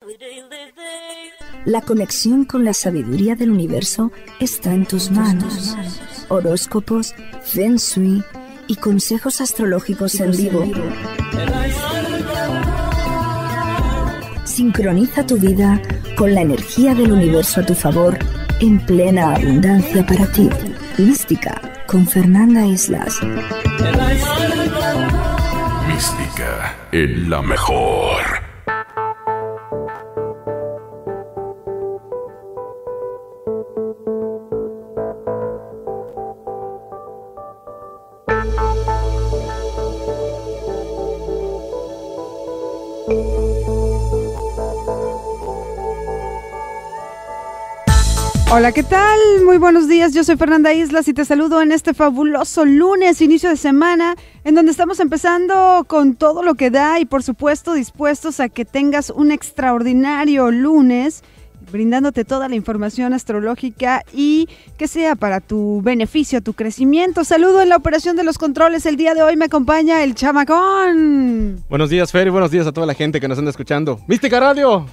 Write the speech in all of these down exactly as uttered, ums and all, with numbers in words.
La conexión con la sabiduría del universo está en tus manos. Horóscopos, Feng Shui y consejos astrológicos en vivo. Sincroniza tu vida con la energía del universo a tu favor en plena abundancia para ti. Mística con Fernanda Islas. Mística es la mejor. Hola, ¿qué tal? Muy buenos días, yo soy Fernanda Islas y te saludo en este fabuloso lunes, inicio de semana, en donde estamos empezando con todo lo que da y por supuesto dispuestos a que tengas un extraordinario lunes, brindándote toda la información astrológica y que sea para tu beneficio, tu crecimiento. Saludo en la operación de los controles. El día de hoy me acompaña el Chamacón. Buenos días, Fer, y buenos días a toda la gente que nos anda escuchando. ¡Mística Radio!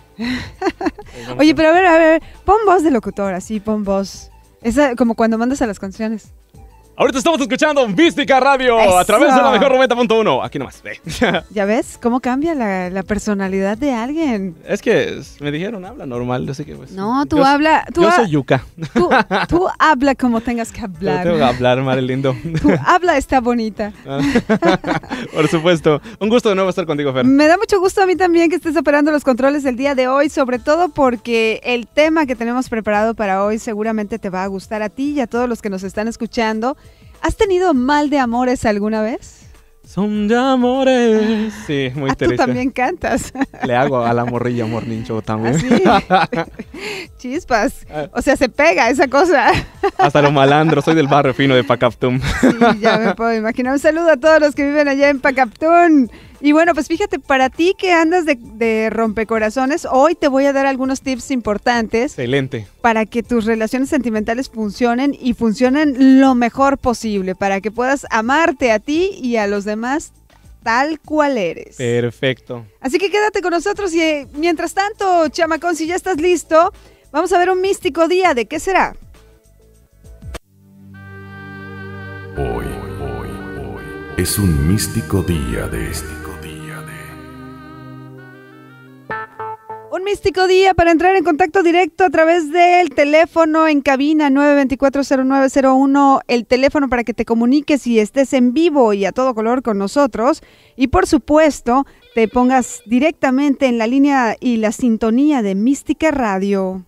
Oye, pero a ver, a ver, pon voz de locutor, así, pon voz. Esa, como cuando mandas a las canciones. Ahorita estamos escuchando Mística Radio Eso. A través de la mejor noventa punto uno. Aquí nomás. ¿Ya ves cómo cambia la, la personalidad de alguien? Es que me dijeron, habla normal, yo sé que pues. No, tú yo, habla. Tú yo ha, soy yuca. Tú, tú habla como tengas que hablar. Yo tengo que hablar, madre lindo. Tú habla, está bonita. Por supuesto. Un gusto de nuevo estar contigo, Fer. Me da mucho gusto a mí también que estés operando los controles el día de hoy, sobre todo porque el tema que tenemos preparado para hoy seguramente te va a gustar a ti y a todos los que nos están escuchando. ¿Has tenido mal de amores alguna vez? Son de amores. Sí, muy ah, triste. Tú también cantas. Le hago a la morrilla Morning Show también. ¿Ah, sí? Chispas. O sea, se pega esa cosa. Hasta lo malandro, soy del barrio fino de Pacaptún. Sí, ya me puedo imaginar. Un saludo a todos los que viven allá en Pacaptún. Y bueno, pues fíjate, para ti que andas de, de rompecorazones, hoy te voy a dar algunos tips importantes. Excelente. Para que tus relaciones sentimentales funcionen y funcionen lo mejor posible, para que puedas amarte a ti y a los demás tal cual eres. Perfecto. Así que quédate con nosotros y eh, mientras tanto, chamacón, si ya estás listo, vamos a ver un místico día. ¿De qué será? Hoy, hoy, hoy es un místico día de este. Un místico día para entrar en contacto directo a través del teléfono en cabina nueve dos cuatro, cero nueve cero uno, el teléfono para que te comuniques y estés en vivo y a todo color con nosotros. Y por supuesto, te pongas directamente en la línea y la sintonía de Mística Radio.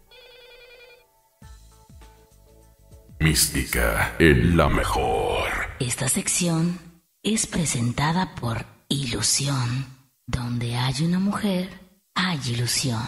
Mística es la mejor. Esta sección es presentada por Ilusión. Donde hay una mujer, hay ilusión.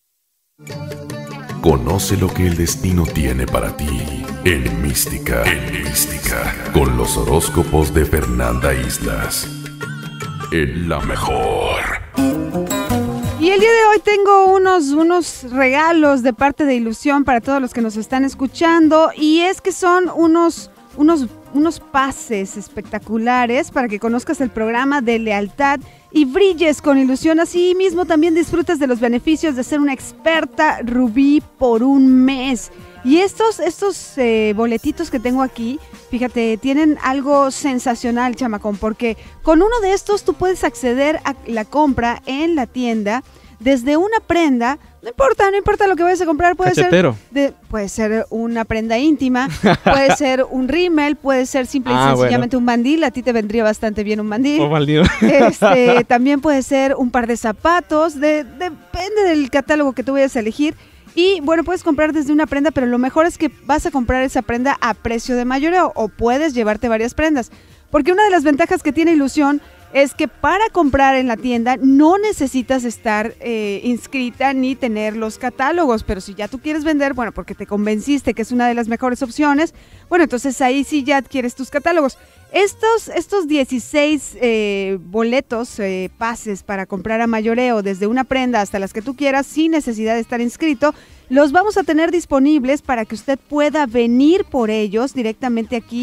Conoce lo que el destino tiene para ti en Mística, en Mística, con los horóscopos de Fernanda Islas. Es la mejor. Y el día de hoy tengo unos, unos regalos de parte de Ilusión para todos los que nos están escuchando. Y es que son unos, unos, unos pases espectaculares para que conozcas el programa de lealtad y brilles con ilusión. Así mismo también disfrutas de los beneficios de ser una experta rubí por un mes. Y estos, estos eh, boletitos que tengo aquí, fíjate, tienen algo sensacional, chamacón, porque con uno de estos tú puedes acceder a la compra en la tienda desde una prenda. No importa, no importa lo que vayas a comprar, puede Cachetero. ser de, puede ser una prenda íntima, puede ser un rímel, puede ser simple y ah, sencillamente bueno. un mandil. A ti te vendría bastante bien un mandil. Oh, maldito. Este, también puede ser un par de zapatos, de, depende del catálogo que tú vayas a elegir. Y bueno, puedes comprar desde una prenda, pero lo mejor es que vas a comprar esa prenda a precio de mayoreo o puedes llevarte varias prendas. Porque una de las ventajas que tiene Ilusión es que para comprar en la tienda no necesitas estar eh, inscrita ni tener los catálogos, pero si ya tú quieres vender, bueno, porque te convenciste que es una de las mejores opciones, bueno, entonces ahí sí ya adquieres tus catálogos. Estos, estos dieciséis eh, boletos, eh, pases para comprar a mayoreo, desde una prenda hasta las que tú quieras, sin necesidad de estar inscrito, los vamos a tener disponibles para que usted pueda venir por ellos directamente aquí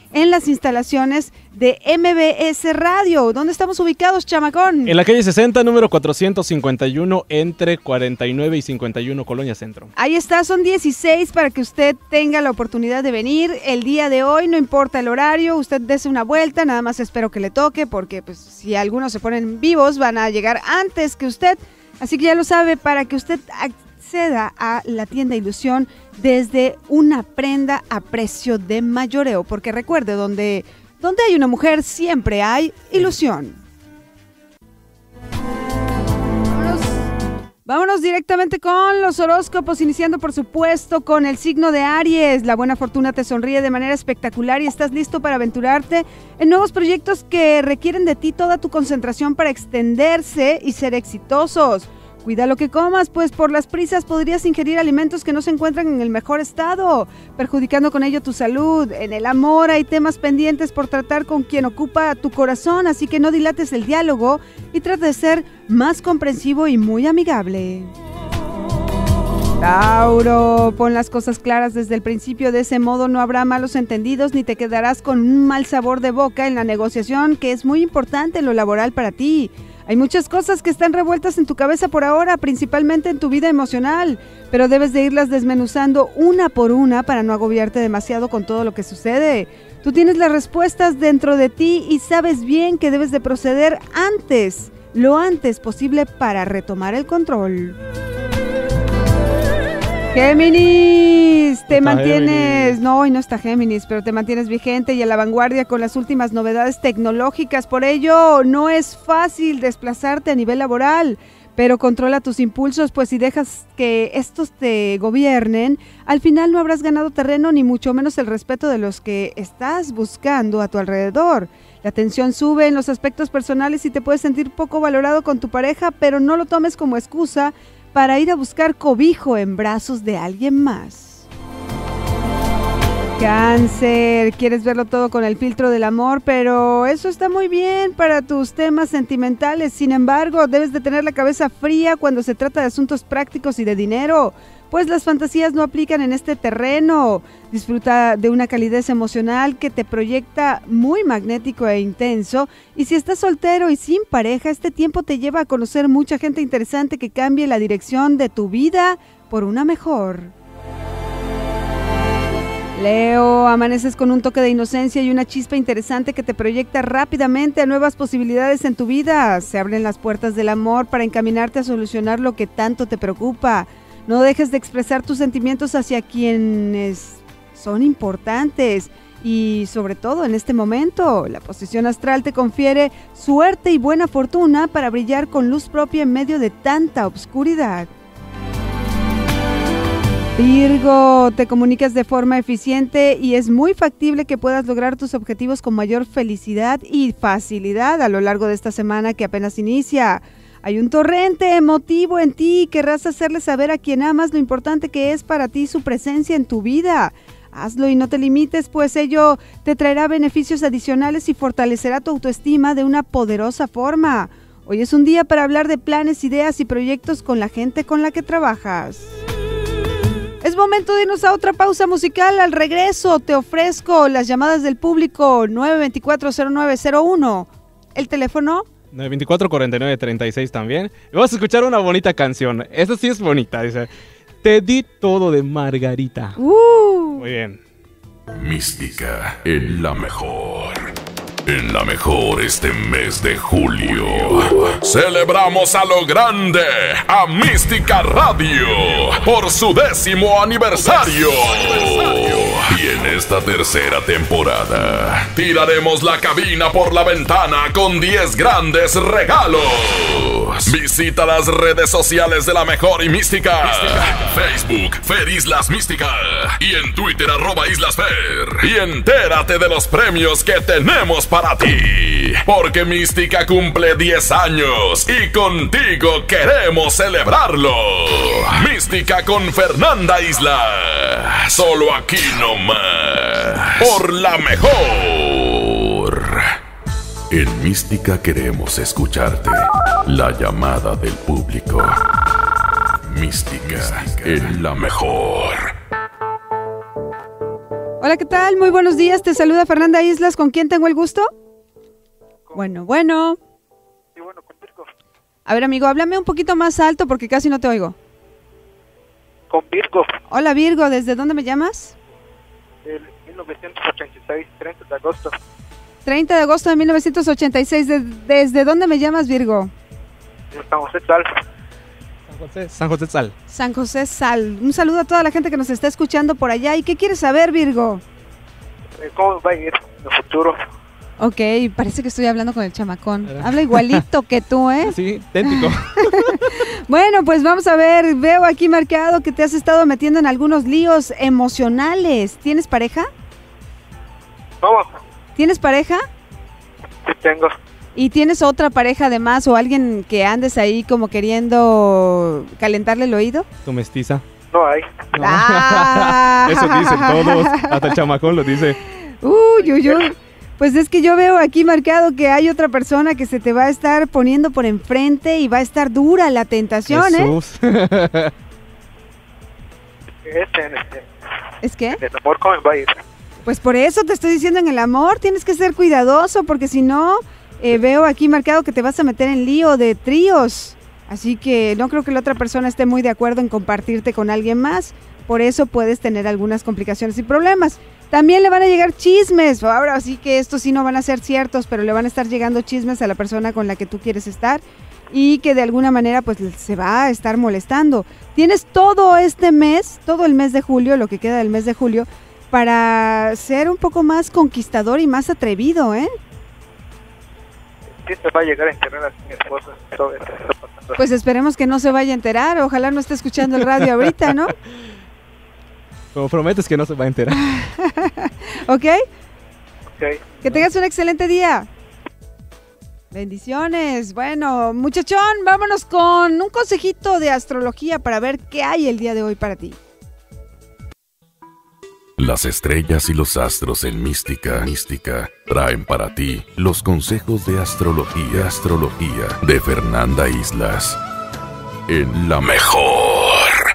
en las instalaciones de M B S Radio. ¿Dónde estamos ubicados, chamacón? En la calle sesenta, número cuatrocientos cincuenta y uno, entre cuarenta y nueve y cincuenta y uno, Colonia Centro. Ahí está, son dieciséis para que usted tenga la oportunidad de venir el día de hoy, no importa el horario, usted dése una vuelta, nada más espero que le toque, porque pues si algunos se ponen vivos van a llegar antes que usted, así que ya lo sabe, para que usted acceda a la tienda Ilusión desde una prenda a precio de mayoreo, porque recuerde, donde, donde hay una mujer siempre hay ilusión. Vámonos, vámonos directamente con los horóscopos, iniciando por supuesto con el signo de Aries. La buena fortuna te sonríe de manera espectacular y estás listo para aventurarte en nuevos proyectos que requieren de ti toda tu concentración para extenderse y ser exitosos. Cuida lo que comas, pues por las prisas podrías ingerir alimentos que no se encuentran en el mejor estado, perjudicando con ello tu salud. En el amor hay temas pendientes por tratar con quien ocupa tu corazón, así que no dilates el diálogo y trata de ser más comprensivo y muy amigable. Tauro, pon las cosas claras desde el principio, de ese modo no habrá malos entendidos ni te quedarás con un mal sabor de boca en la negociación, que es muy importante en lo laboral para ti. Hay muchas cosas que están revueltas en tu cabeza por ahora, principalmente en tu vida emocional, pero debes de irlas desmenuzando una por una para no agobiarte demasiado con todo lo que sucede. Tú tienes las respuestas dentro de ti y sabes bien que debes de proceder antes, lo antes posible para retomar el control. Géminis, te mantienes, Géminis. no, hoy no está Géminis, pero te mantienes vigente y a la vanguardia con las últimas novedades tecnológicas, por ello no es fácil desplazarte a nivel laboral, pero controla tus impulsos, pues si dejas que estos te gobiernen, al final no habrás ganado terreno ni mucho menos el respeto de los que estás buscando a tu alrededor. La tensión sube en los aspectos personales y te puedes sentir poco valorado con tu pareja, pero no lo tomes como excusa para ir a buscar cobijo en brazos de alguien más. Cáncer, quieres verlo todo con el filtro del amor, pero eso está muy bien para tus temas sentimentales. Sin embargo, debes de tener la cabeza fría cuando se trata de asuntos prácticos y de dinero, pues las fantasías no aplican en este terreno. Disfruta de una calidez emocional que te proyecta muy magnético e intenso, y si estás soltero y sin pareja, este tiempo te lleva a conocer mucha gente interesante que cambie la dirección de tu vida por una mejor. Leo, amaneces con un toque de inocencia y una chispa interesante que te proyecta rápidamente a nuevas posibilidades en tu vida. Se abren las puertas del amor para encaminarte a solucionar lo que tanto te preocupa. No dejes de expresar tus sentimientos hacia quienes son importantes y sobre todo en este momento. La posición astral te confiere suerte y buena fortuna para brillar con luz propia en medio de tanta obscuridad. Virgo, te comunicas de forma eficiente y es muy factible que puedas lograr tus objetivos con mayor felicidad y facilidad a lo largo de esta semana que apenas inicia. Hay un torrente emotivo en ti y querrás hacerle saber a quien amas lo importante que es para ti su presencia en tu vida. Hazlo y no te limites, pues ello te traerá beneficios adicionales y fortalecerá tu autoestima de una poderosa forma. Hoy es un día para hablar de planes, ideas y proyectos con la gente con la que trabajas. Es momento de irnos a otra pausa musical. Al regreso te ofrezco las llamadas del público nueve dos cuatro, cero nueve cero uno. El teléfono nueve dos cuatro, cuarenta y nueve, treinta y seis también. Y vamos a escuchar una bonita canción. Esta sí es bonita, dice: Te di todo de Margarita. Uh. Muy bien. Mística en la mejor. En la mejor este mes de julio. Celebramos a lo grande a Mística Radio por su décimo aniversario. Y en esta tercera temporada tiraremos la cabina por la ventana con diez grandes regalos. Visita las redes sociales de La Mejor y Mística. Mística. Facebook, Fer Islas Mística. Y en Twitter, arroba Islas Fer. Y entérate de los premios que tenemos para ti. Porque Mística cumple diez años y contigo queremos celebrarlo. Mística con Fernanda Isla. Solo aquí nomás. Por La Mejor. En Mística queremos escucharte. La llamada del público. Mística en La Mejor. Hola, ¿qué tal? Muy buenos días. Te saluda Fernanda Islas. ¿Con quién tengo el gusto? Bueno, bueno. Sí, bueno, con Virgo. A ver, amigo, háblame un poquito más alto porque casi no te oigo. Con Virgo. Hola, Virgo. ¿Desde dónde me llamas? Del mil novecientos ochenta y seis, treinta de agosto. treinta de agosto de mil novecientos ochenta y seis. ¿De- ¿Desde dónde me llamas, Virgo? De San José Sal. San José, San José Sal. San José Sal. Un saludo a toda la gente que nos está escuchando por allá. ¿Y qué quieres saber, Virgo? Eh, ¿Cómo va a ir en el futuro? Ok, parece que estoy hablando con el chamacón. Habla igualito que tú, ¿eh? Sí, idéntico. Bueno, pues vamos a ver. Veo aquí marcado que te has estado metiendo en algunos líos emocionales. ¿Tienes pareja? ¿Cómo? ¿Tienes pareja? Sí tengo. ¿Y tienes otra pareja además o alguien que andes ahí como queriendo calentarle el oído? Tu mestiza. No hay. No. Ah. Eso dicen todos. Hasta el chamacón lo dice. Uy, uy, uy. Pues es que yo veo aquí marcado que hay otra persona que se te va a estar poniendo por enfrente y va a estar dura la tentación, ¿eh? Jesús. Este, en este, ¿Es qué? en el amor, ¿cómo va a ir? Pues por eso te estoy diciendo, en el amor tienes que ser cuidadoso porque si no, eh, veo aquí marcado que te vas a meter en lío de tríos. Así que no creo que la otra persona esté muy de acuerdo en compartirte con alguien más. Por eso puedes tener algunas complicaciones y problemas. También le van a llegar chismes. Ahora sí que estos sí no van a ser ciertos, pero le van a estar llegando chismes a la persona con la que tú quieres estar y que de alguna manera pues se va a estar molestando. Tienes todo este mes, todo el mes de julio, lo que queda del mes de julio, para ser un poco más conquistador y más atrevido, ¿eh? Sí se va a llegar a enterrar a mi esposa. Todo esto que está pasando. Pues esperemos que no se vaya a enterar. Ojalá no esté escuchando el radio ahorita, ¿no? Como prometes que no se va a enterar. ¿Ok? Ok. Que tengas un excelente día. Bendiciones. Bueno, muchachón, vámonos con un consejito de astrología para ver qué hay el día de hoy para ti. Las estrellas y los astros en Mística, Mística, traen para ti los consejos de astrología, astrología de Fernanda Islas. En la mejor.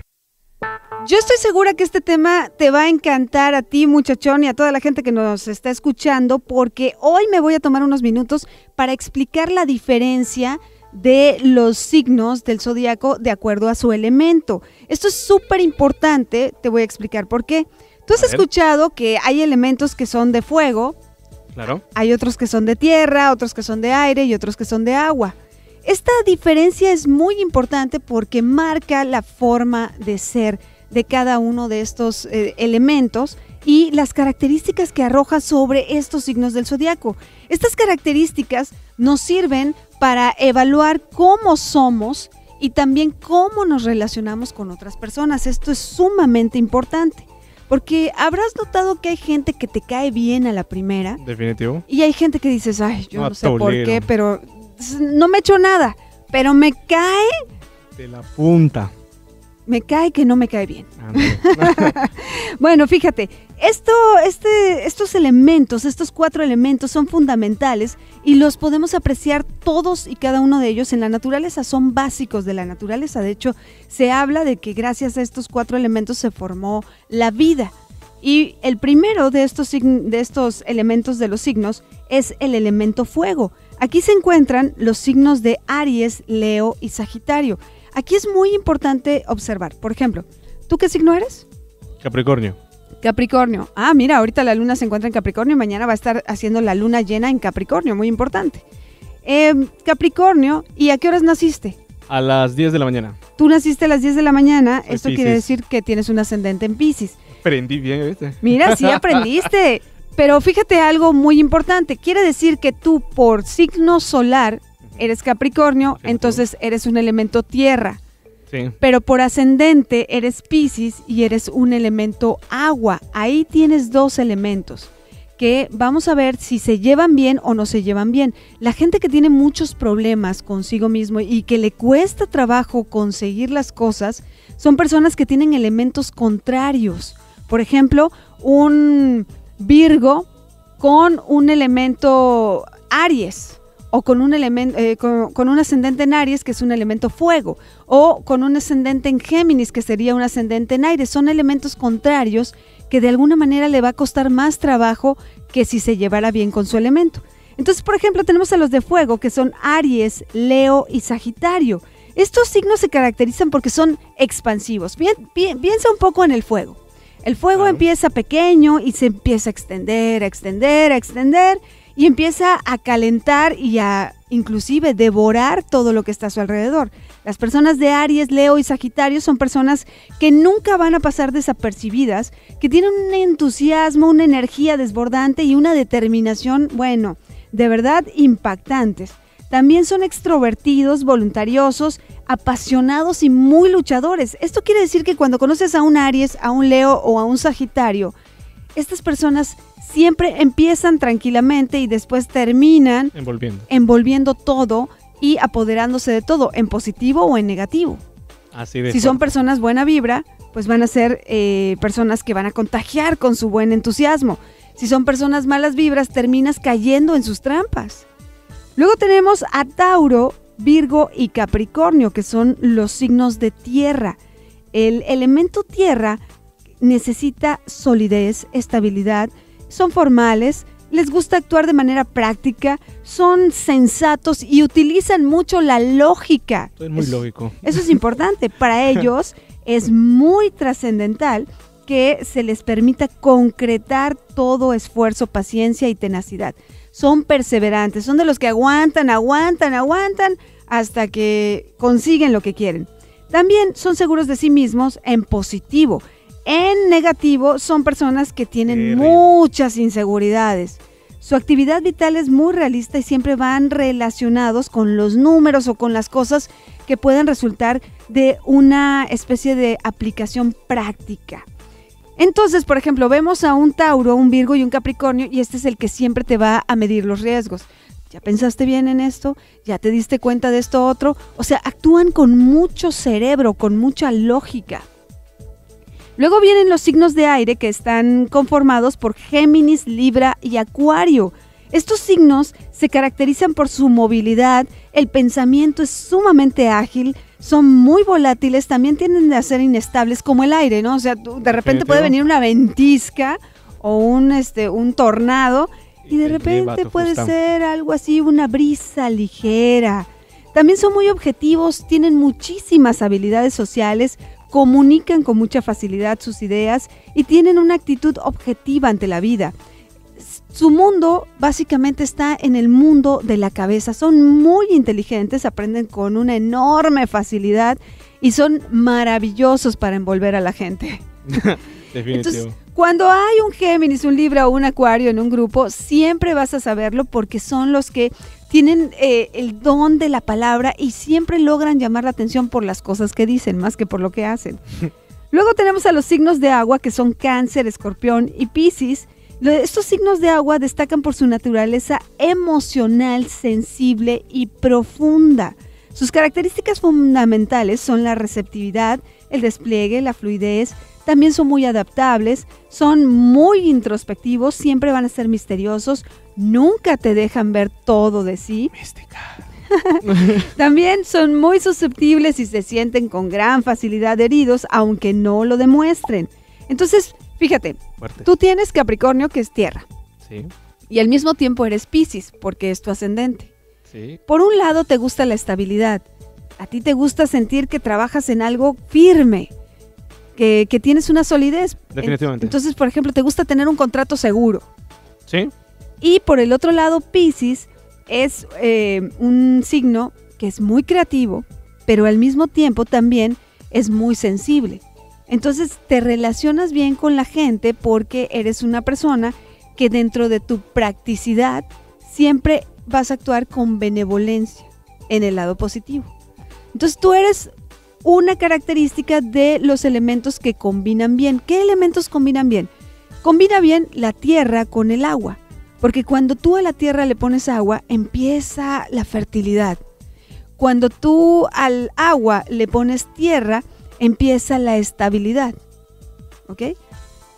Yo estoy segura que este tema te va a encantar a ti, muchachón, y a toda la gente que nos está escuchando, porque hoy me voy a tomar unos minutos para explicar la diferencia de los signos del zodiaco de acuerdo a su elemento. Esto es súper importante, te voy a explicar por qué. Tú has A ver. escuchado que hay elementos que son de fuego, Claro. hay otros que son de tierra, otros que son de aire y otros que son de agua. Esta diferencia es muy importante porque marca la forma de ser de cada uno de estos eh, elementos y las características que arroja sobre estos signos del zodiaco. Estas características nos sirven para evaluar cómo somos y también cómo nos relacionamos con otras personas. Esto es sumamente importante, porque habrás notado que hay gente que te cae bien a la primera Definitivo. y hay gente que dices, ay, yo No, no sé por tolero. qué, pero no me echo nada, pero me cae, De la punta. me cae que no me cae bien. Ándale. Bueno, fíjate, esto, este, estos elementos, estos cuatro elementos son fundamentales y los podemos apreciar todos y cada uno de ellos en la naturaleza, son básicos de la naturaleza. De hecho, se habla de que gracias a estos cuatro elementos se formó la vida. Y el primero de estos, sign- de estos elementos de los signos es el elemento fuego. Aquí se encuentran los signos de Aries, Leo y Sagitario. Aquí es muy importante observar, por ejemplo, ¿tú qué signo eres? Capricornio. Capricornio. Ah, mira, ahorita la luna se encuentra en Capricornio y mañana va a estar haciendo la luna llena en Capricornio, muy importante. Eh, Capricornio, ¿y a qué horas naciste? A las diez de la mañana. Tú naciste a las diez de la mañana, Soy esto quiere Piscis. decir que tienes un ascendente en Piscis. Aprendí bien, ¿viste? Mira, sí aprendiste, pero fíjate algo muy importante, quiere decir que tú por signo solar eres Capricornio, Definitivo. entonces eres un elemento tierra. Sí. Pero por ascendente eres Piscis y eres un elemento agua. Ahí tienes dos elementos que vamos a ver si se llevan bien o no se llevan bien. La gente que tiene muchos problemas consigo mismo y que le cuesta trabajo conseguir las cosas son personas que tienen elementos contrarios. Por ejemplo, un Virgo con un elemento Aries o con un elemento, eh, con, con un ascendente en Aries, que es un elemento fuego, o con un ascendente en Géminis, que sería un ascendente en aire. Son elementos contrarios que de alguna manera le va a costar más trabajo que si se llevara bien con su elemento. Entonces, por ejemplo, tenemos a los de fuego, que son Aries, Leo y Sagitario. Estos signos se caracterizan porque son expansivos. Pi- pi- piensa un poco en el fuego. El fuego Claro. empieza pequeño y se empieza a extender, a extender, a extender, y empieza a calentar y a inclusive devorar todo lo que está a su alrededor. Las personas de Aries, Leo y Sagitario son personas que nunca van a pasar desapercibidas, que tienen un entusiasmo, una energía desbordante y una determinación, bueno, de verdad impactantes. También son extrovertidos, voluntariosos, apasionados y muy luchadores. Esto quiere decir que cuando conoces a un Aries, a un Leo o a un Sagitario, estas personas siempre empiezan tranquilamente y después terminan Envolviendo. envolviendo todo y apoderándose de todo, en positivo o en negativo. Así de Si son fuerte. personas buena vibra, pues van a ser eh, personas que van a contagiar con su buen entusiasmo. Si son personas malas vibras, terminas cayendo en sus trampas. Luego tenemos a Tauro, Virgo y Capricornio, que son los signos de tierra. El elemento tierra necesita solidez, estabilidad, son formales, les gusta actuar de manera práctica, son sensatos y utilizan mucho la lógica. Es muy Es- lógico. Eso es importante. Para ellos es muy trascendental que se les permita concretar todo esfuerzo, paciencia y tenacidad. Son perseverantes, son de los que aguantan, aguantan, aguantan hasta que consiguen lo que quieren. También son seguros de sí mismos en positivo. En negativo son personas que tienen Terrible. muchas inseguridades. Su actividad vital es muy realista y siempre van relacionados con los números o con las cosas que pueden resultar de una especie de aplicación práctica. Entonces, por ejemplo, vemos a un Tauro, un Virgo y un Capricornio, y este es el que siempre te va a medir los riesgos. ¿Ya pensaste bien en esto? ¿Ya te diste cuenta de esto otro? O sea, actúan con mucho cerebro, con mucha lógica. Luego vienen los signos de aire, que están conformados por Géminis, Libra y Acuario. Estos signos se caracterizan por su movilidad, el pensamiento es sumamente ágil, son muy volátiles, también tienden a ser inestables como el aire, ¿no? O sea, tú- de repente Definitivo. puede venir una ventisca o un, este, un tornado y de te lleva repente tu puede Fustán. ser algo así, una brisa ligera. También son muy objetivos, tienen muchísimas habilidades sociales, comunican con mucha facilidad sus ideas y tienen una actitud objetiva ante la vida. Su mundo básicamente está en el mundo de la cabeza. Son muy inteligentes, aprenden con una enorme facilidad y son maravillosos para envolver a la gente. Definitivo. Entonces, cuando hay un Géminis, un Libra o un Acuario en un grupo, siempre vas a saberlo porque son los que tienen eh, el don de la palabra y siempre logran llamar la atención por las cosas que dicen, más que por lo que hacen. Luego tenemos a los signos de agua, que son Cáncer, Escorpión y Piscis. Lo- Estos signos de agua destacan por su naturaleza emocional, sensible y profunda. Sus características fundamentales son la receptividad, el despliegue, la fluidez. También son muy adaptables, son muy introspectivos, siempre van a ser misteriosos, nunca te dejan ver todo de sí. Mística. También son muy susceptibles y se sienten con gran facilidad heridos, aunque no lo demuestren. Entonces, fíjate, Fuerte. tú tienes Capricornio, que es tierra, Sí, y al mismo tiempo eres Piscis, porque es tu ascendente. sí. Por un lado te gusta la estabilidad, a ti te gusta sentir que trabajas en algo firme, que, que tienes una solidez. Definitivamente. Entonces, por ejemplo, te gusta tener un contrato seguro. Sí. Y por el otro lado, Piscis es eh, un signo que es muy creativo, pero al mismo tiempo también es muy sensible. Entonces te relacionas bien con la gente porque eres una persona que dentro de tu practicidad siempre vas a actuar con benevolencia en el lado positivo. Entonces tú eres una característica de los elementos que combinan bien. ¿Qué elementos combinan bien? Combina bien la tierra con el agua. Porque cuando tú a la tierra le pones agua, empieza la fertilidad. Cuando tú al agua le pones tierra, empieza la estabilidad. ¿Ok?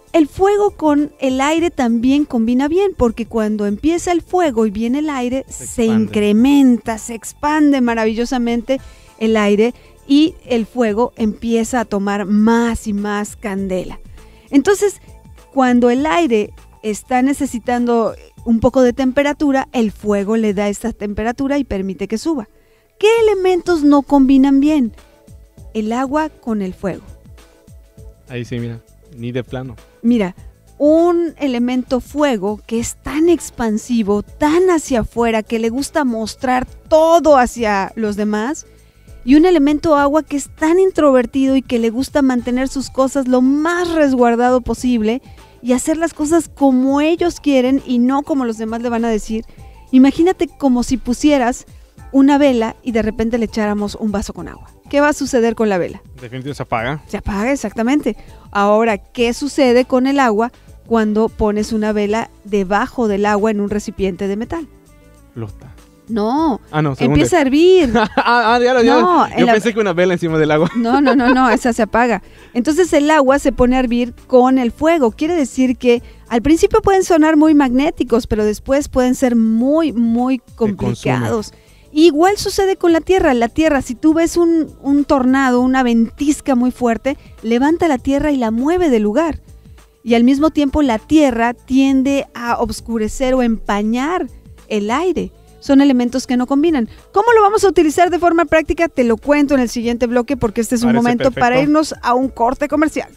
El fuego con el aire también combina bien, porque cuando empieza el fuego y viene el aire, se, se incrementa, se expande maravillosamente el aire y el fuego empieza a tomar más y más candela. Entonces, cuando el aire está necesitando un poco de temperatura, el fuego le da esta temperatura y permite que suba. ¿Qué elementos no combinan bien? El agua con el fuego. Ahí sí, mira, ni de plano. Mira, un elemento fuego que es tan expansivo, tan hacia afuera, que le gusta mostrar todo hacia los demás, y un elemento agua que es tan introvertido y que le gusta mantener sus cosas lo más resguardado posible y hacer las cosas como ellos quieren y no como los demás le van a decir. Imagínate como si pusieras una vela y de repente le echáramos un vaso con agua. ¿Qué va a suceder con la vela? Definitivamente se apaga. Se apaga, exactamente. Ahora, ¿qué sucede con el agua cuando pones una vela debajo del agua en un recipiente de metal? Flota. No, ah, no empieza a hervir. ah, ah, ya lo, no, ya. Yo la... pensé que una vela encima del agua. No, no, no, no, esa se apaga. Entonces el agua se pone a hervir con el fuego. Quiere decir que al principio pueden sonar muy magnéticos, pero después pueden ser muy, muy complicados. Igual sucede con la tierra. La tierra, si tú ves un, un tornado, una ventisca muy fuerte, levanta la tierra y la mueve del lugar. Y al mismo tiempo la tierra tiende a oscurecer o empañar el aire. Son elementos que no combinan. ¿Cómo lo vamos a utilizar de forma práctica? Te lo cuento en el siguiente bloque porque este es un momento perfecto para irnos a un corte comercial.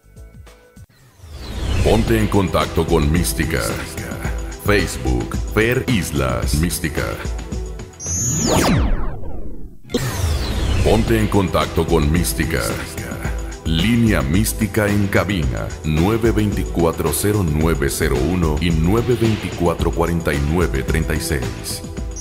Ponte en contacto con Mística. Facebook, Fer Islas Mística. Ponte en contacto con Mística. Línea Mística en cabina nueve dos cuatro, cero nueve cero uno y nueve dos cuatro, cuatro nueve tres seis.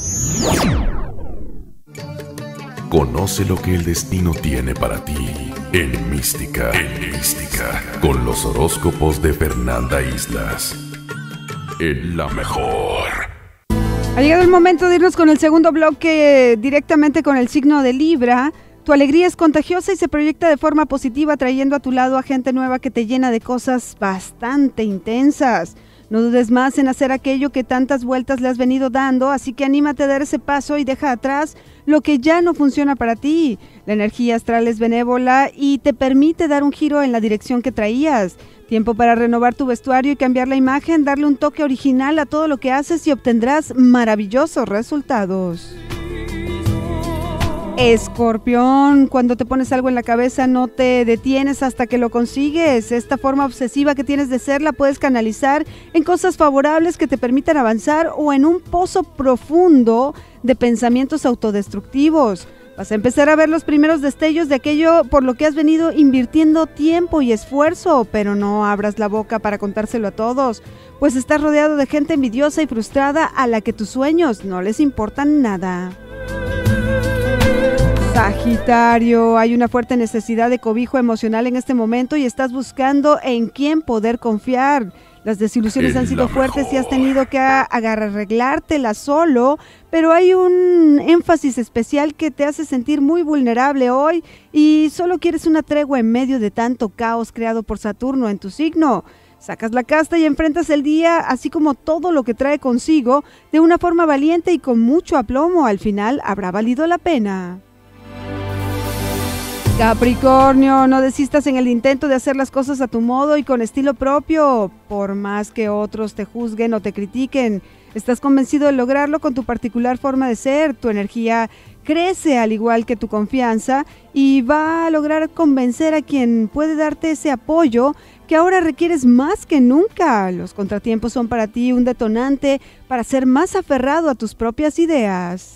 Conoce lo que el destino tiene para ti en Mística, en Mística, con los horóscopos de Fernanda Islas. En La Mejor. Ha llegado el momento de irnos con el segundo bloque directamente con el signo de Libra. Tu alegría es contagiosa y se proyecta de forma positiva, trayendo a tu lado a gente nueva que te llena de cosas bastante intensas. No dudes más en hacer aquello que tantas vueltas le has venido dando, así que anímate a dar ese paso y deja atrás lo que ya no funciona para ti. La energía astral es benévola y te permite dar un giro en la dirección que traías. Tiempo para renovar tu vestuario y cambiar la imagen, darle un toque original a todo lo que haces y obtendrás maravillosos resultados. Escorpión, cuando te pones algo en la cabeza no te detienes hasta que lo consigues. Esta forma obsesiva que tienes de ser la puedes canalizar en cosas favorables que te permitan avanzar o en un pozo profundo de pensamientos autodestructivos. Vas a empezar a ver los primeros destellos de aquello por lo que has venido invirtiendo tiempo y esfuerzo, pero no abras la boca para contárselo a todos, pues estás rodeado de gente envidiosa y frustrada a la que tus sueños no les importan nada. Sagitario, hay una fuerte necesidad de cobijo emocional en este momento y estás buscando en quién poder confiar. Las desilusiones han sido fuertes y has tenido que arreglártela solo, pero hay un énfasis especial que te hace sentir muy vulnerable hoy y solo quieres una tregua en medio de tanto caos creado por Saturno en tu signo. Sacas la casta y enfrentas el día, así como todo lo que trae consigo, de una forma valiente y con mucho aplomo. Al final habrá valido la pena. Capricornio, no desistas en el intento de hacer las cosas a tu modo y con estilo propio, por más que otros te juzguen o te critiquen. Estás convencido de lograrlo con tu particular forma de ser. Tu energía crece al igual que tu confianza y va a lograr convencer a quien puede darte ese apoyo que ahora requieres más que nunca. Los contratiempos son para ti un detonante para ser más aferrado a tus propias ideas.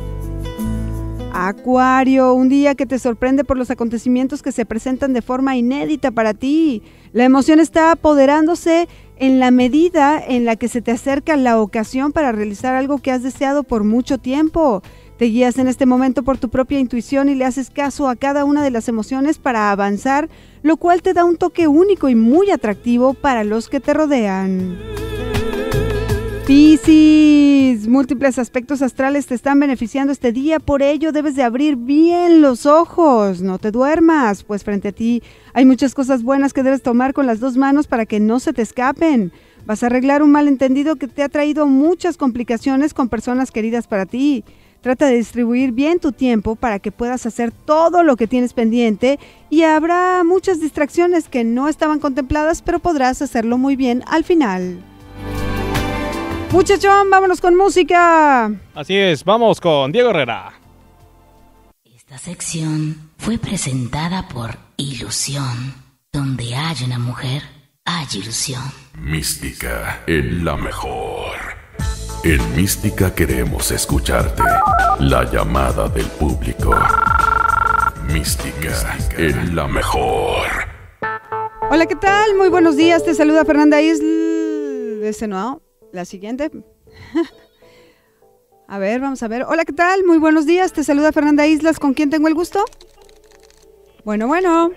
Acuario, un día que te sorprende por los acontecimientos que se presentan de forma inédita para ti. La emoción está apoderándose en la medida en la que se te acerca la ocasión para realizar algo que has deseado por mucho tiempo. Te guías en este momento por tu propia intuición y le haces caso a cada una de las emociones para avanzar, lo cual te da un toque único y muy atractivo para los que te rodean. Piscis, múltiples aspectos astrales te están beneficiando este día, por ello debes de abrir bien los ojos, no te duermas, pues frente a ti hay muchas cosas buenas que debes tomar con las dos manos para que no se te escapen. Vas a arreglar un malentendido que te ha traído muchas complicaciones con personas queridas para ti. Trata de distribuir bien tu tiempo para que puedas hacer todo lo que tienes pendiente y habrá muchas distracciones que no estaban contempladas, pero podrás hacerlo muy bien al final. Muchachón, vámonos con música. Así es, vamos con Diego Herrera. Esta sección fue presentada por Ilusión. Donde hay una mujer, hay ilusión. Mística en la mejor. En Mística queremos escucharte. La llamada del público. Mística, Mística en la mejor. Hola, ¿qué tal? Muy buenos días. Te saluda Fernanda Isl. Ese no, la siguiente. A ver, vamos a ver. Hola, ¿qué tal? Muy buenos días. Te saluda Fernanda Islas. ¿Con quién tengo el gusto? Bueno, bueno.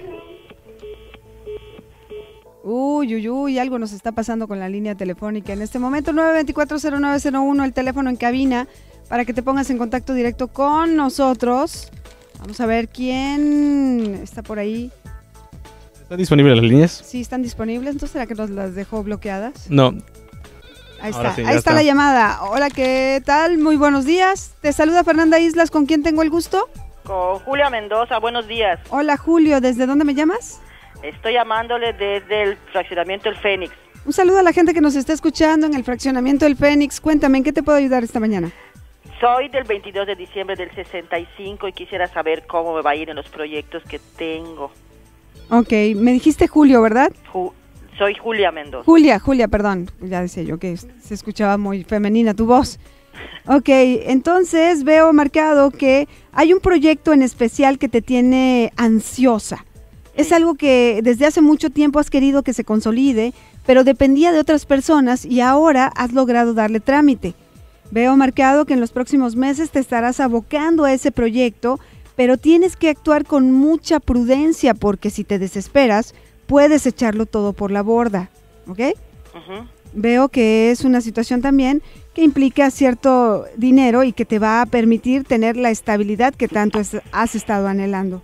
Uy, uy, uy, algo nos está pasando con la línea telefónica. En este momento, nueve dos cuatro, cero nueve cero uno, el teléfono en cabina, para que te pongas en contacto directo con nosotros. Vamos a ver quién está por ahí. ¿Están disponibles las líneas? Sí, están disponibles. Entonces, ¿será que nos las dejó bloqueadas? No. Ahí Ahora está, sí, ahí está, está la llamada. Hola, ¿qué tal? Muy buenos días. Te saluda Fernanda Islas. ¿Con quién tengo el gusto? Con Julia Mendoza, buenos días. Hola, Julio. ¿Desde dónde me llamas? Estoy llamándole desde el fraccionamiento El Fénix. Un saludo a la gente que nos está escuchando en el fraccionamiento El Fénix. Cuéntame, ¿en qué te puedo ayudar esta mañana? Soy del veintidós de diciembre del sesenta y cinco y quisiera saber cómo me va a ir en los proyectos que tengo. Ok, me dijiste Julio, ¿verdad? Ju- soy Julia Mendoza. Julia, Julia, perdón. Ya decía yo que se escuchaba muy femenina tu voz. Ok, entonces veo marcado que hay un proyecto en especial que te tiene ansiosa. Es Sí. algo que desde hace mucho tiempo has querido que se consolide, pero dependía de otras personas y ahora has logrado darle trámite. Veo marcado que en los próximos meses te estarás abocando a ese proyecto, pero tienes que actuar con mucha prudencia porque si te desesperas, puedes echarlo todo por la borda, ¿ok? Ujú. Veo que es una situación también que implica cierto dinero y que te va a permitir tener la estabilidad que tanto es- has estado anhelando.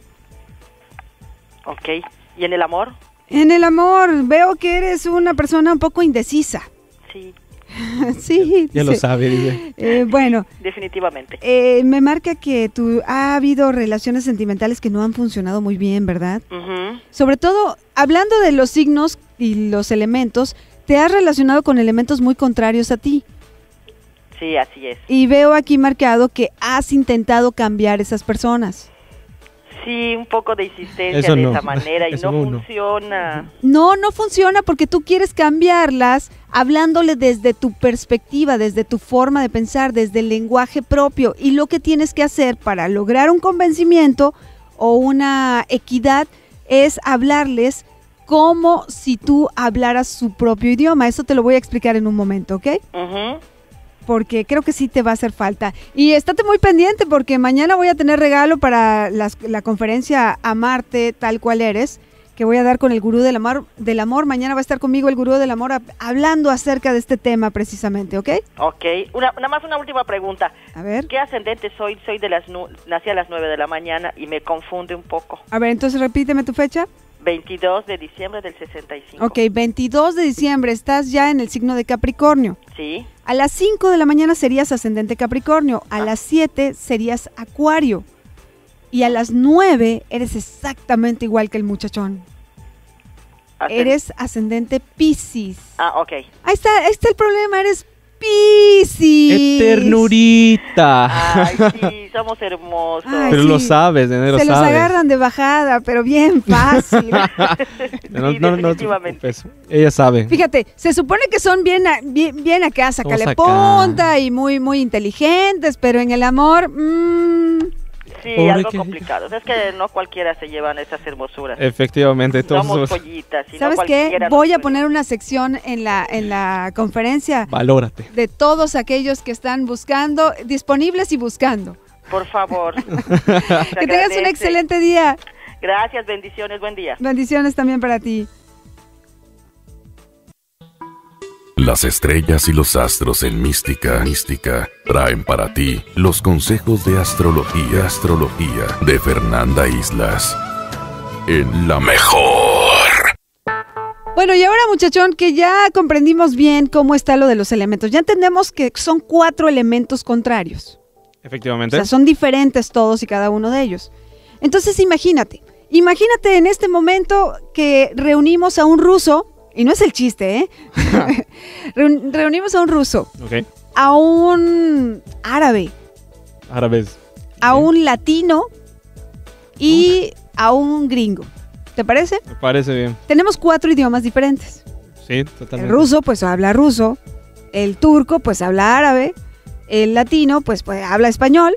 Ok, ¿y en el amor? En el amor, veo que eres una persona un poco indecisa. Sí, Sí, Ya lo dice. sabe, dice. Eh, bueno, definitivamente. eh, me marca que tú, ha habido relaciones sentimentales que no han funcionado muy bien, ¿verdad? Ujú. Sobre todo, hablando de los signos y los elementos, te has relacionado con elementos muy contrarios a ti. Sí, así es. Y veo aquí marcado que has intentado cambiar esas personas. Sí, un poco de insistencia Eso de no. esa manera y Eso no no, no. funciona. No, no funciona porque tú quieres cambiarlas hablándole desde tu perspectiva, desde tu forma de pensar, desde el lenguaje propio. Y lo que tienes que hacer para lograr un convencimiento o una equidad es hablarles como si tú hablaras su propio idioma. Eso te lo voy a explicar en un momento, ¿ok? Ujú. Porque creo que sí te va a hacer falta. Y estate muy pendiente porque mañana voy a tener regalo para las- la conferencia Amarte tal cual eres, que voy a dar con el gurú del amor. Del amor. Mañana va a estar conmigo el gurú del amor a- hablando acerca de este tema precisamente, ¿ok? Ok, una, nada más una última pregunta. A ver, ¿Qué ascendente soy? Soy de las nu- nací a las nueve de la mañana y me confunde un poco. a ver, entonces repíteme tu fecha. veintidós de diciembre del sesenta y cinco. Ok, veintidós de diciembre, estás ya en el signo de Capricornio. Sí. A las cinco de la mañana serías ascendente Capricornio, a las siete serías Acuario y a las nueve eres exactamente igual que el muchachón. Ascend- Eres ascendente Piscis. Ah, ok. Ahí está, ahí está el problema, eres Piscis. Eternurita. Ay, sí, somos hermosos. Ay, Pero sí. lo sabes, de enero Se los sabes. agarran de bajada, pero bien fácil. No, Sí, no, no, no te definitivamente. preocupes. Ella sabe. Fíjate, se supone que son bien, a- bien, bien acá, sacale acá. punta y muy, muy inteligentes, pero en el amor, mmm, Sí, Pobre algo que- complicado. Es que no cualquiera se llevan esas hermosuras. Efectivamente, todos Somos somos- pollitas. y no ¿sabes qué? cualquiera Voy nos a poner una sección en la, en la conferencia Valórate. de todos aquellos que están buscando, disponibles y buscando. puede. Por favor. Se Que tengas un agradece. excelente día. Gracias, bendiciones, buen día. Bendiciones también para ti. Las estrellas y los astros en Mística, Mística, traen para ti los consejos de astrología, astrología de Fernanda Islas. En La Mejor. Bueno, y ahora, muchachón, que ya comprendimos bien cómo está lo de los elementos. Ya entendemos que son cuatro elementos contrarios. Efectivamente. O sea, son diferentes todos y cada uno de ellos. Entonces, imagínate. Imagínate en este momento que reunimos a un ruso, y no es el chiste, ¿eh? Reun- reunimos a un ruso, Ok. a un árabe, Árabes. a Ok. un latino y a un gringo. ¿Te parece? Me parece bien. Tenemos cuatro idiomas diferentes. Sí, totalmente. El ruso, pues habla ruso. El turco, pues habla árabe. El latino, pues, pues habla español.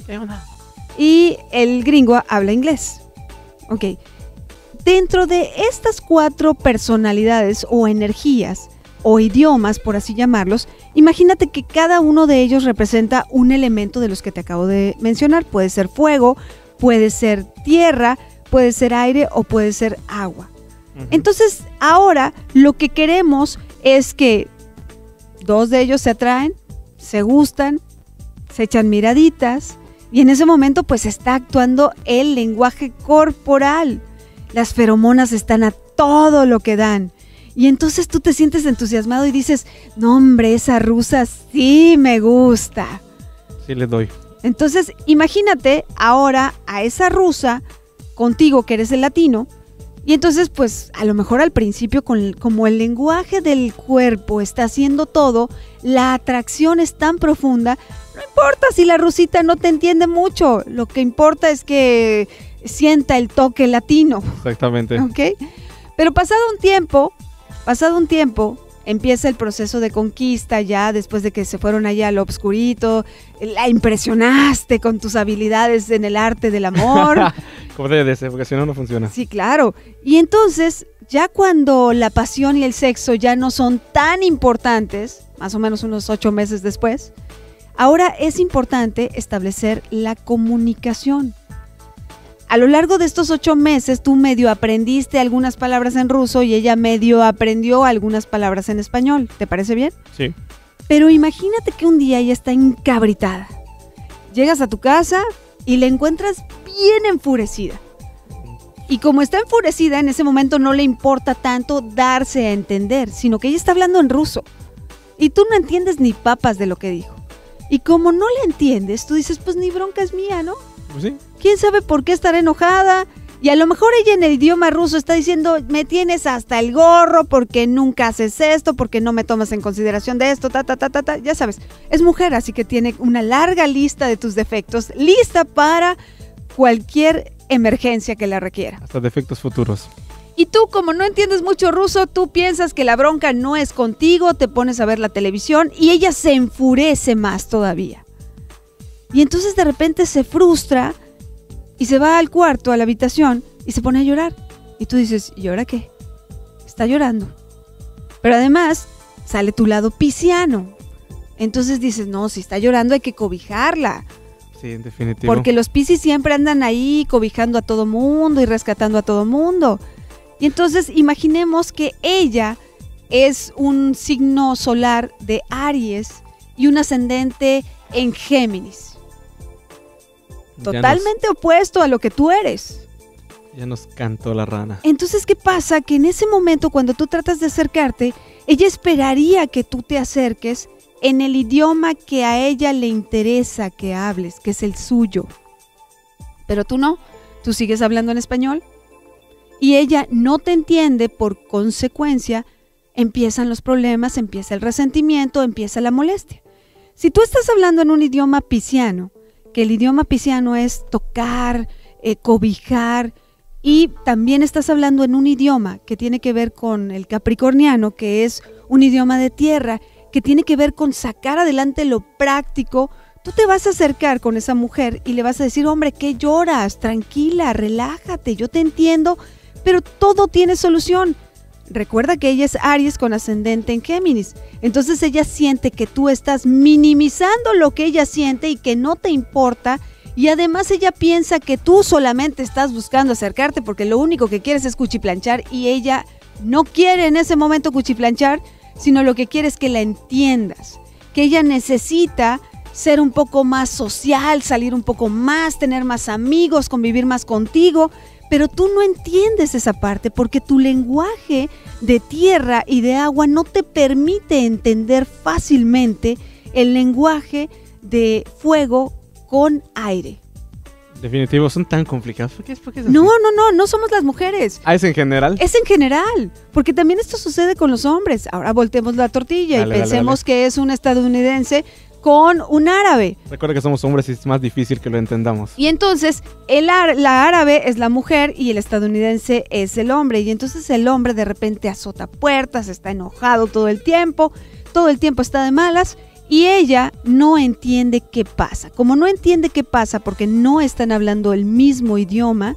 Y el gringo habla inglés. Ok. Dentro de estas cuatro personalidades o energías o idiomas, por así llamarlos, imagínate que cada uno de ellos representa un elemento de los que te acabo de mencionar. Puede ser fuego, puede ser tierra, puede ser aire o puede ser agua. Ujú. Entonces, ahora lo que queremos es que dos de ellos se atraen, se gustan, se echan miraditas y en ese momento pues está actuando el lenguaje corporal. Las feromonas están a todo lo que dan. Y entonces tú te sientes entusiasmado y dices, no hombre, esa rusa sí me gusta. Sí, le doy. Entonces, imagínate ahora a esa rusa contigo que eres el latino y entonces pues a lo mejor al principio con, como el lenguaje del cuerpo está haciendo todo, la atracción es tan profunda, no importa si la rusita no te entiende mucho, lo que importa es que sienta el toque latino. Exactamente. ¿Ok? Pero pasado un tiempo, pasado un tiempo, empieza el proceso de conquista ya después de que se fueron allá al obscurito, la impresionaste con tus habilidades en el arte del amor. Como debe de ser, porque si no, no funciona. Sí, claro. Y entonces, ya cuando la pasión y el sexo ya no son tan importantes, más o menos unos ocho meses después, ahora es importante establecer la comunicación. A lo largo de estos ocho meses, tú medio aprendiste algunas palabras en ruso y ella medio aprendió algunas palabras en español. ¿Te parece bien? Sí. Pero imagínate que un día ella está encabritada. Llegas a tu casa y la encuentras bien enfurecida. Y como está enfurecida, en ese momento no le importa tanto darse a entender, sino que ella está hablando en ruso. Y tú no entiendes ni papas de lo que dijo. Y como no le entiendes, tú dices, pues ni bronca es mía, ¿no? Pues sí. ¿Quién sabe por qué estará enojada? Y a lo mejor ella en el idioma ruso está diciendo, me tienes hasta el gorro porque nunca haces esto, porque no me tomas en consideración de esto, ta, ta, ta, ta, ta. Ya sabes, es mujer, así que tiene una larga lista de tus defectos, lista para cualquier emergencia que la requiera. Hasta defectos futuros. Y tú, como no entiendes mucho ruso, tú piensas que la bronca no es contigo, te pones a ver la televisión y ella se enfurece más todavía. Y entonces de repente se frustra y se va al cuarto, a la habitación, y se pone a llorar. Y tú dices, ¿y ahora qué? Está llorando. Pero además sale tu lado pisciano. Entonces dices, no, si está llorando hay que cobijarla. Sí, en definitivo. Porque los piscis siempre andan ahí cobijando a todo mundo y rescatando a todo mundo. Y entonces imaginemos que ella es un signo solar de Aries y un ascendente en Géminis. Totalmente ya nos, opuesto a lo que tú eres. Ya nos cantó la rana. Entonces, ¿qué pasa? Que en ese momento, cuando tú tratas de acercarte, ella esperaría que tú te acerques en el idioma que a ella le interesa que hables, que es el suyo. Pero tú no, tú sigues hablando en español y ella no te entiende, por consecuencia, empiezan los problemas, empieza el resentimiento, empieza la molestia. Si tú estás hablando en un idioma pisciano, que el idioma pisciano es tocar, eh, cobijar, y también estás hablando en un idioma que tiene que ver con el capricorniano, que es un idioma de tierra, que tiene que ver con sacar adelante lo práctico, tú te vas a acercar con esa mujer y le vas a decir, hombre, ¿qué lloras? Tranquila, relájate, yo te entiendo, pero todo tiene solución. Recuerda que ella es Aries con ascendente en Géminis. Entonces ella siente que tú estás minimizando lo que ella siente y que no te importa. Y además ella piensa que tú solamente estás buscando acercarte porque lo único que quieres es cuchiplanchar y ella no quiere en ese momento cuchiplanchar, sino lo que quiere es que la entiendas, que ella necesita ser un poco más social, salir un poco más, tener más amigos, convivir más contigo, pero tú no entiendes esa parte porque tu lenguaje de tierra y de agua no te permite entender fácilmente el lenguaje de fuego con aire. Definitivo, son tan complicados. ¿Por qué es, por qué es así? No, no, no, no somos las mujeres. ¿Ah, es en general? Es en general, porque también esto sucede con los hombres. Ahora voltemos la tortilla Dale, y dale, pensemos dale. que es un estadounidense con un árabe. Recuerda que somos hombres y es más difícil que lo entendamos. Y entonces el ar- la árabe es la mujer y el estadounidense es el hombre. Y entonces el hombre de repente azota puertas, está enojado todo el tiempo, todo el tiempo está de malas. Y ella no entiende qué pasa. Como no entiende qué pasa porque no están hablando el mismo idioma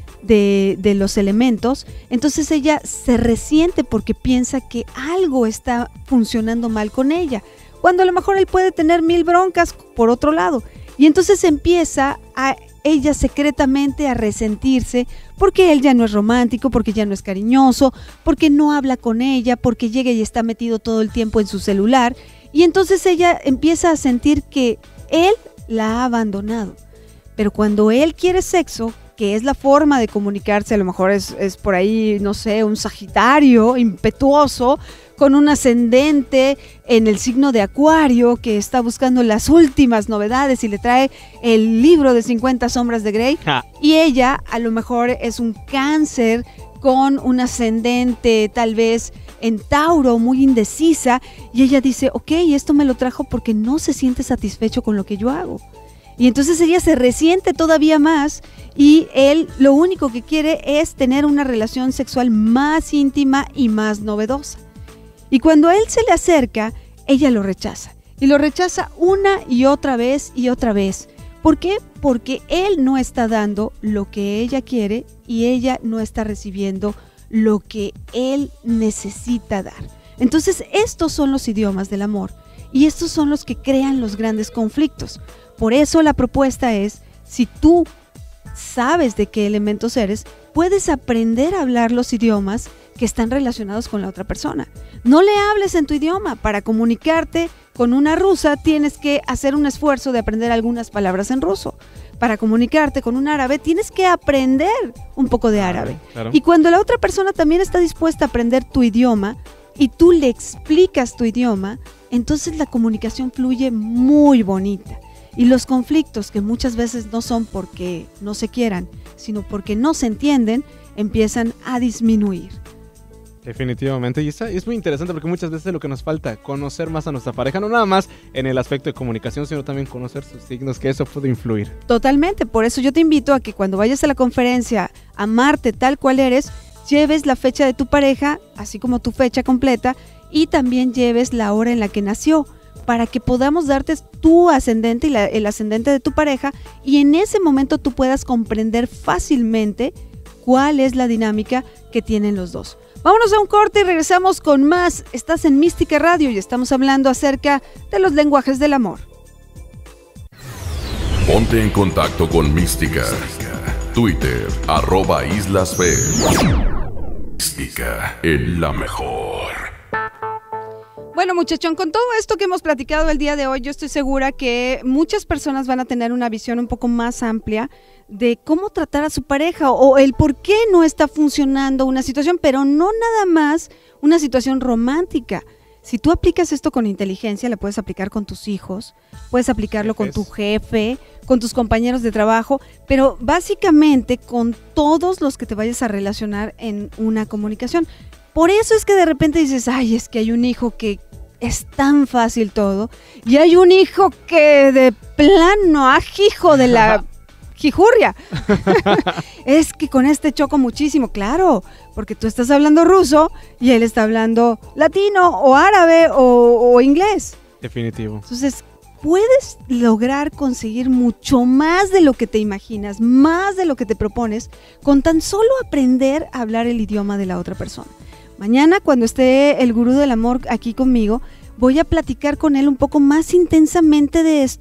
de, de los elementos, entonces ella se resiente porque piensa que algo está funcionando mal con ella, cuando a lo mejor él puede tener mil broncas por otro lado. Y entonces empieza a ella secretamente a resentirse porque él ya no es romántico, porque ya no es cariñoso, porque no habla con ella, porque llega y está metido todo el tiempo en su celular. Y entonces ella empieza a sentir que él la ha abandonado. Pero cuando él quiere sexo, que es la forma de comunicarse, a lo mejor es, es por ahí, no sé, un Sagitario impetuoso, con un ascendente en el signo de Acuario, que está buscando las últimas novedades y le trae el libro de cincuenta sombras de Grey. Ja. Y ella a lo mejor es un Cáncer con un ascendente tal vez en Tauro, muy indecisa, y ella dice, ok, esto me lo trajo porque no se siente satisfecho con lo que yo hago. Y entonces ella se resiente todavía más y él lo único que quiere es tener una relación sexual más íntima y más novedosa. Y cuando a él se le acerca, ella lo rechaza. Y lo rechaza una y otra vez y otra vez. ¿Por qué? Porque él no está dando lo que ella quiere y ella no está recibiendo lo que él necesita dar. Entonces, estos son los idiomas del amor y estos son los que crean los grandes conflictos. Por eso la propuesta es, si tú sabes de qué elementos eres, puedes aprender a hablar los idiomas que están relacionados con la otra persona. No le hables en tu idioma. Para comunicarte con una rusa tienes que hacer un esfuerzo de aprender algunas palabras en ruso. Para comunicarte con un árabe tienes que aprender un poco de árabe. Claro. Y cuando la otra persona también está dispuesta a aprender tu idioma y tú le explicas tu idioma, entonces la comunicación fluye muy bonita. Y los conflictos, que muchas veces no son porque no se quieran, sino porque no se entienden, empiezan a disminuir. Definitivamente, y está, es muy interesante porque muchas veces es lo que nos falta, conocer más a nuestra pareja, no nada más en el aspecto de comunicación, sino también conocer sus signos, que eso puede influir. Totalmente, por eso yo te invito a que cuando vayas a la conferencia Amarte tal cual eres, lleves la fecha de tu pareja, así como tu fecha completa, y también lleves la hora en la que nació, para que podamos darte tu ascendente y la, el ascendente de tu pareja, y en ese momento tú puedas comprender fácilmente cuál es la dinámica que tienen los dos. Vámonos a un corte y regresamos con más. Estás en Mística Radio y estamos hablando acerca de los lenguajes del amor. Ponte en contacto con Mística. Twitter, arroba Islas F. Mística, en la mejor. Bueno, muchachón, con todo esto que hemos platicado el día de hoy, yo estoy segura que muchas personas van a tener una visión un poco más amplia de cómo tratar a su pareja o el por qué no está funcionando una situación, pero no nada más una situación romántica. Si tú aplicas esto con inteligencia, la puedes aplicar con tus hijos, puedes aplicarlo con tu jefe, con tus compañeros de trabajo, pero básicamente con todos los que te vayas a relacionar en una comunicación. Por eso es que de repente dices, ay, es que hay un hijo que es tan fácil todo, y hay un hijo que de plano, ajijo de la jijurria. Es que con este choco muchísimo, claro, porque tú estás hablando ruso y él está hablando latino o árabe o, o inglés. Definitivo. Entonces, puedes lograr conseguir mucho más de lo que te imaginas, más de lo que te propones, con tan solo aprender a hablar el idioma de la otra persona. Mañana, cuando esté el gurú del amor aquí conmigo, voy a platicar con él un poco más intensamente de esto,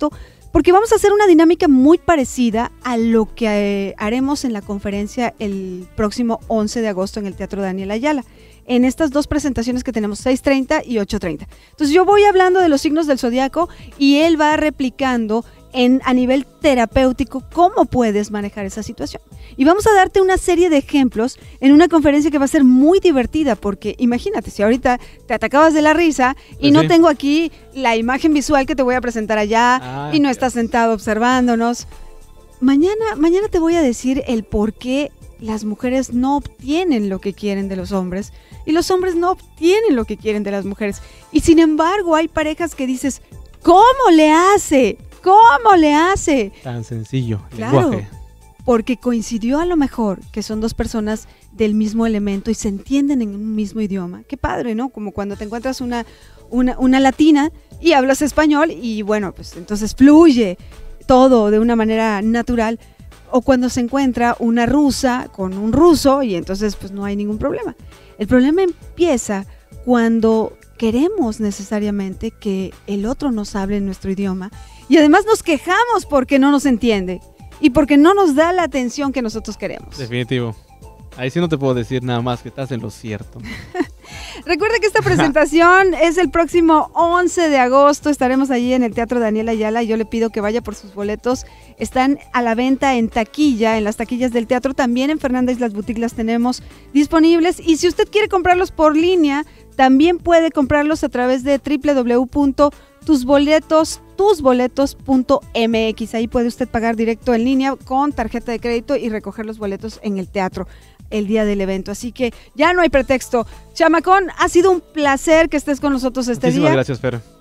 porque vamos a hacer una dinámica muy parecida a lo que eh, haremos en la conferencia el próximo once de agosto en el Teatro Daniel Ayala, en estas dos presentaciones que tenemos, seis treinta y ocho treinta. Entonces yo voy hablando de los signos del zodiaco y él va replicando en, a nivel terapéutico cómo puedes manejar esa situación. Y vamos a darte una serie de ejemplos en una conferencia que va a ser muy divertida, porque imagínate, si ahorita te atacabas de la risa y Sí, no sí. tengo aquí la imagen visual que te voy a presentar allá Ah, y no Dios. estás sentado observándonos. Mañana, mañana te voy a decir el por qué las mujeres no obtienen lo que quieren de los hombres y los hombres no obtienen lo que quieren de las mujeres. Y sin embargo hay parejas que dices, ¿cómo le hace? ¿Cómo le hace? Tan sencillo. el Claro, lenguaje. porque coincidió a lo mejor que son dos personas del mismo elemento y se entienden en un mismo idioma. Qué padre, ¿no? Como cuando te encuentras una, una, una latina y hablas español y bueno, pues entonces fluye todo de una manera natural. O cuando se encuentra una rusa con un ruso y entonces pues no hay ningún problema. El problema empieza cuando queremos necesariamente que el otro nos hable en nuestro idioma y además nos quejamos porque no nos entiende y porque no nos da la atención que nosotros queremos. Definitivo. Ahí sí no te puedo decir nada más, que estás en lo cierto. Recuerda que esta presentación es el próximo once de agosto. Estaremos allí en el Teatro Daniel Ayala y yo le pido que vaya por sus boletos. Están a la venta en taquilla, en las taquillas del teatro. También en Fernanda Islas Boutique las tenemos disponibles. Y si usted quiere comprarlos por línea, también puede comprarlos a través de w w w punto tus boletos tus boletos punto m x. Ahí puede usted pagar directo en línea con tarjeta de crédito y recoger los boletos en el teatro el día del evento. Así que ya no hay pretexto. Chamacón, ha sido un placer que estés con nosotros este Muchísimas día. gracias, Fer.